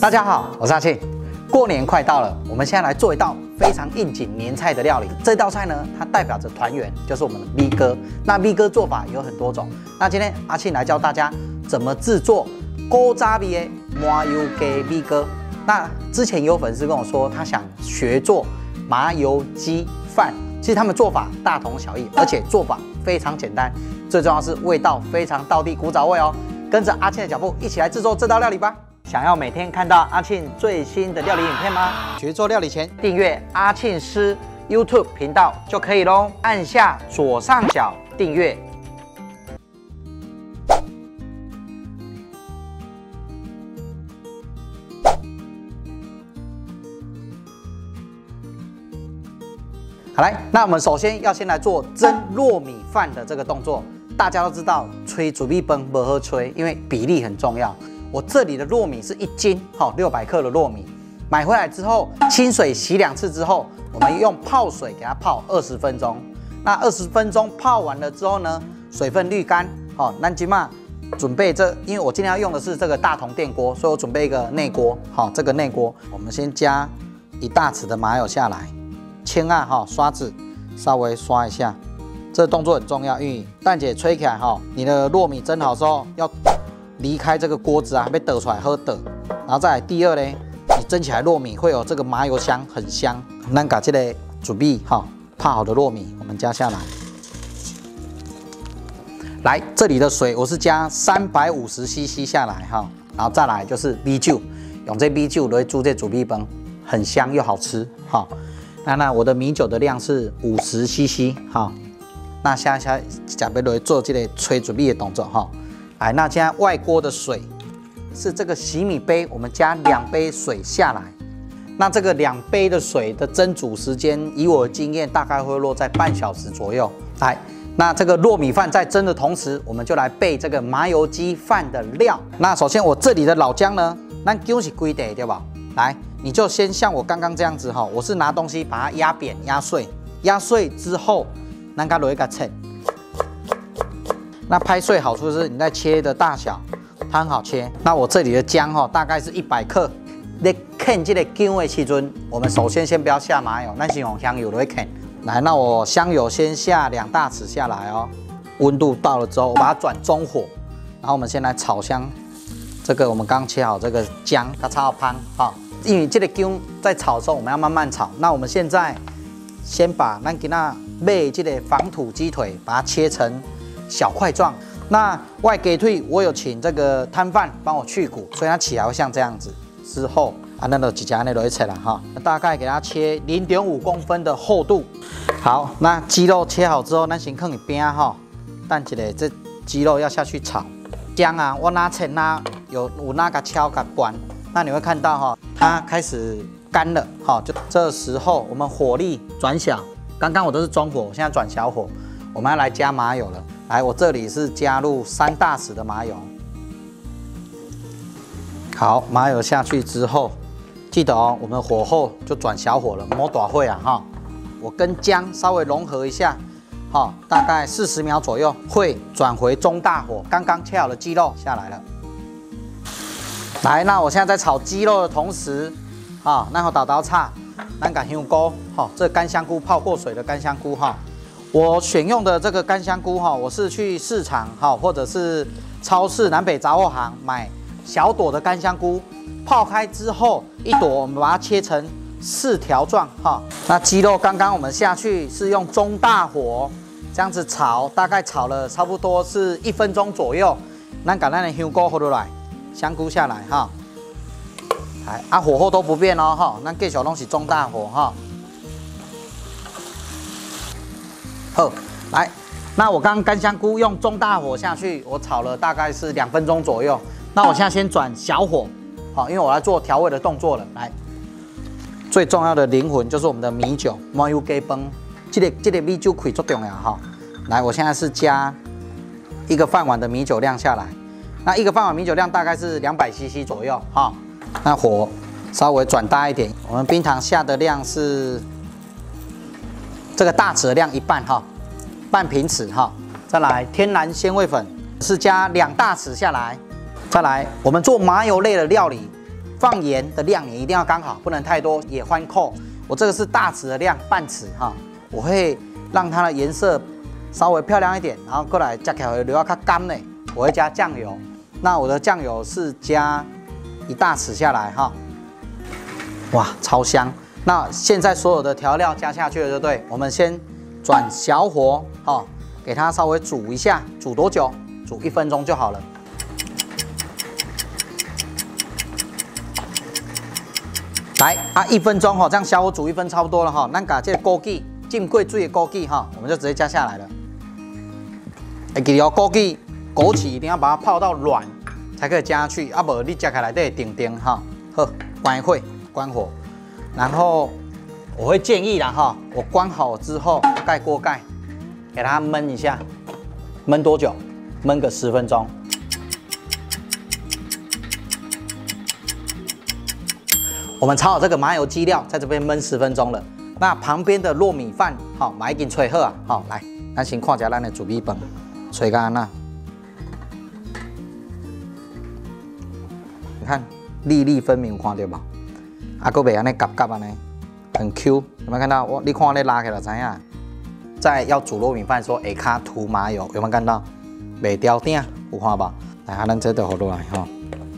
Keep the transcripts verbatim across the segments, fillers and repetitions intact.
大家好，我是阿庆。过年快到了，我们现在来做一道非常应景年菜的料理。这道菜呢，它代表着团圆，就是我们的米糕。那米糕做法有很多种。那今天阿庆来教大家怎么制作古早味的麻油鸡米糕。那之前有粉丝跟我说，他想学做麻油鸡饭。其实他们做法大同小异，而且做法非常简单，最重要是味道非常道地古早味哦。跟着阿庆的脚步，一起来制作这道料理吧。想要每天看到阿庆最新的料理影片吗？学做料理前订阅阿庆师 YouTube 频道就可以咯，按下左上角订阅。好来，那我们首先要先来做蒸糯米饭的这个动作。大家都知道，吹煮米饭不好吹，因为比例很重要。我这里的糯米是一斤，好，六百克的糯米。买回来之后，清水洗两次之后，我们用泡水给它泡二十分钟。那二十分钟泡完了之后呢，水分滤干。好，那今嘛准备这，因为我今天要用的是这个大同电锅，所以我准备一个内锅。好，这个内锅，我们先加一大匙的麻油下来，轻按哈刷子稍微刷一下。这个动作很重要，因为蛋姐吹起来哈，你的糯米蒸好之后要离开这个锅子啊，被得出来喝的。然后再来第二呢，你蒸起来糯米会有这个麻油香，很香。咱把这个准备哈泡好的糯米，我们加下来。来，这里的水我是加三百五十 C C 下来哈，然后再来就是米酒，用这米酒来煮这煮米饭，很香又好吃哈。那那我的米酒的量是五十 C C 哈。那现在下准备来做这个吹煮米的动作哈。来，那现在外锅的水是这个洗米杯，我们加两杯水下来。那这个两杯的水的蒸煮时间，以我的经验，大概会落在半小时左右。来，那这个糯米饭在蒸的同时，我们就来备这个麻油鸡饭的料。那首先我这里的老姜呢，咱姜是几块对吧？来，你就先像我刚刚这样子哈，我是拿东西把它压扁、压碎，压碎之后。咱甲落去甲切，那拍碎好处是你在切的大小，它很好切。那我这里的姜哈，大概是一百克。在啃这个姜的时阵，我们首先先不要下麻油，咱先用香油来啃。来，那我香油先下两大匙下来哦。温度到了之后，我把它转中火，然后我们先来炒香这个我们刚切好这个姜，它炒香哈。因为这个姜在炒的时候，我们要慢慢炒。那我们现在先把咱今仔买这个防土鸡腿，把它切成小块状。那外鸡腿我有请这个摊贩帮我去骨，所以它起来会像这样子。之后啊，那就直接那落去切了哈。大概给它切零点五公分的厚度。好，那鸡肉切好之后，咱先放一边哈。等一下这鸡肉要下去炒。姜啊，我拿切拿有有那个敲个关，那你会看到哈，它开始干了哈。就这时候我们火力转小。刚刚我都是中火，我现在转小火，我们要来加麻油了。来，我这里是加入三大匙的麻油。好，麻油下去之后，记得哦，我们火候就转小火了，莫大火啊哈。我跟姜稍微融合一下，哈，大概四十秒左右，会转回中大火。刚刚切好的鸡肉下来了。来，那我现在在炒鸡肉的同时，啊，那我倒倒叉。咱把香菇，哈，这干香菇泡过水的干香菇哈，我选用的这个干香菇哈，我是去市场哈，或者是超市南北杂货行买小朵的干香菇，泡开之后一朵我们把它切成四条状哈。那鸡肉刚刚我们下去是用中大火这样子炒，大概炒了差不多是一分钟左右。咱把咱的香菇放落来，香菇下来哈。啊，火候都不变哦，哈，咱继续拢是中大火哈。好，来，那我刚刚干香菇用中大火下去，我炒了大概是两分钟左右。那我现在先转小火，好，因为我要做调味的动作了。来，最重要的灵魂就是我们的米酒，麻油鸡饭，这个这个米酒开最重要哈。来，我现在是加一个饭碗的米酒量下来，那一个饭碗米酒量大概是两百 C C 左右哈。那火稍微转大一点，我们冰糖下的量是这个大匙的量一半哈，半平匙哈。再来天然鲜味粉是加两大匙下来。再来，我们做麻油类的料理， 放盐的量也一定要刚好，不能太多，也欢扣。我这个是大匙的量，半匙哈，我会让它的颜色稍微漂亮一点，然后过来加起来留要较干呢。我会加酱油，那我的酱油是加一大匙下来哈，哇，超香。那现在所有的调料加下去了，对不对？我们先转小火哈，给它稍微煮一下，煮多久？煮一分钟就好了。来啊，一分钟哈，这样小火煮一分差不多了哈。咱把这个枸杞浸过水的枸杞哈，我们就直接加下来了。会记得哦，枸杞、枸杞一定要把它泡到软才可以加下去，啊不，你加起来都会叮叮哈。好，关火，关火。然后我会建议啦哈，我关好之后盖锅盖，给它焖一下，焖多久？焖个十分钟。我们炒好这个麻油鸡料，在这边焖十分钟了。那旁边的糯米饭，好，马已经吹好啊，好，来，咱先看一下咱的煮米饭，吹干那。你看粒粒分明，有看到吗？啊，搁袂安尼夹夹安尼，很 Q， 有没有看到？我你看我咧拉起来知影。在要煮糯米饭的时候，下骹涂麻油，有没有看到？袂掉顶，有看吧？来，啊，咱这就好落来哈。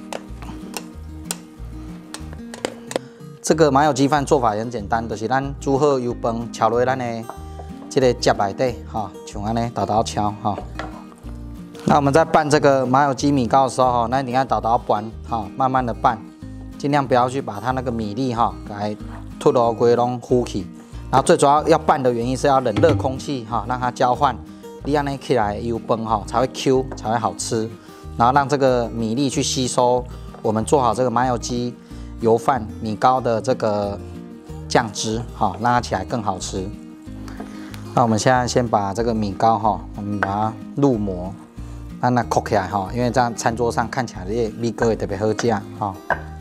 这个麻油鸡饭做法也很简单，就是咱煮好油饭，敲落咱的这个汁内底，哈，像安尼豆豆敲哈。那我们在拌这个麻油鸡米糕的时候，哈，那你看豆豆拌，哈，慢慢的拌，尽量不要去把它那个米粒哈，给吐落规拢糊起。然后最主要要拌的原因是要冷热空气哈，让它交换，你安尼起来油饭哈才会 Q 才会好吃，然后让这个米粒去吸收我们做好这个麻油鸡。油饭米糕的这个酱汁，好，让它起来更好吃。那我们现在先把这个米糕哈，我们把它入模，让它扣起来哈，因为这样餐桌上看起来这米糕也特别好吃哈。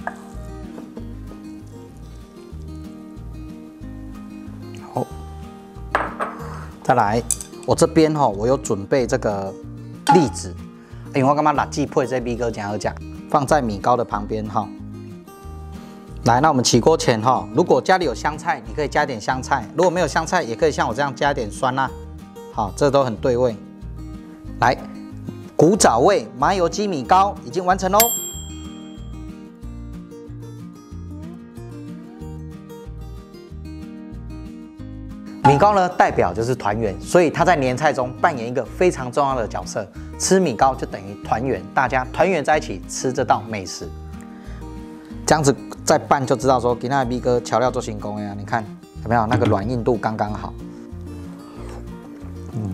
好，再来，我这边哈，我有准备这个栗子，因为我感觉辣子配这米糕真好吃，放在米糕的旁边哈。来，那我们起锅前哈，如果家里有香菜，你可以加点香菜；如果没有香菜，也可以像我这样加点酸辣，好，这都很对味。来，古早味麻油鸡米糕已经完成喽。米糕呢，代表就是团圆，所以它在年菜中扮演一个非常重要的角色。吃米糕就等于团圆，大家团圆在一起吃这道美食。这样子再拌就知道说，今天的米糕调料做成功呀！你看有没有那个软硬度刚刚好？嗯，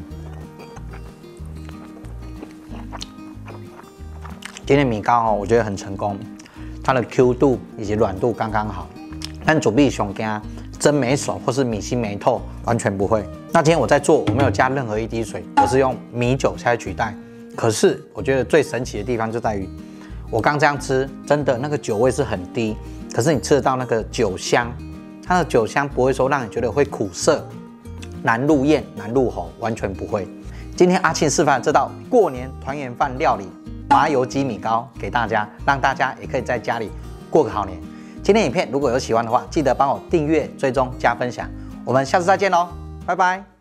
今天米糕哦，我觉得很成功，它的 Q 度以及软度刚刚好。但主必熊惊蒸没熟或是米心没透，完全不会。那今天我在做，我没有加任何一滴水，我是用米酒下去取代。可是我觉得最神奇的地方就在于。我刚这样吃，真的那个酒味是很低，可是你吃得到那个酒香，它的酒香不会说让你觉得会苦涩、难入咽、难入喉，完全不会。今天阿庆示范这道过年团圆饭料理麻油鸡米糕给大家，让大家也可以在家里过个好年。今天影片如果有喜欢的话，记得帮我订阅、追踪、加分享。我们下次再见喽，拜拜。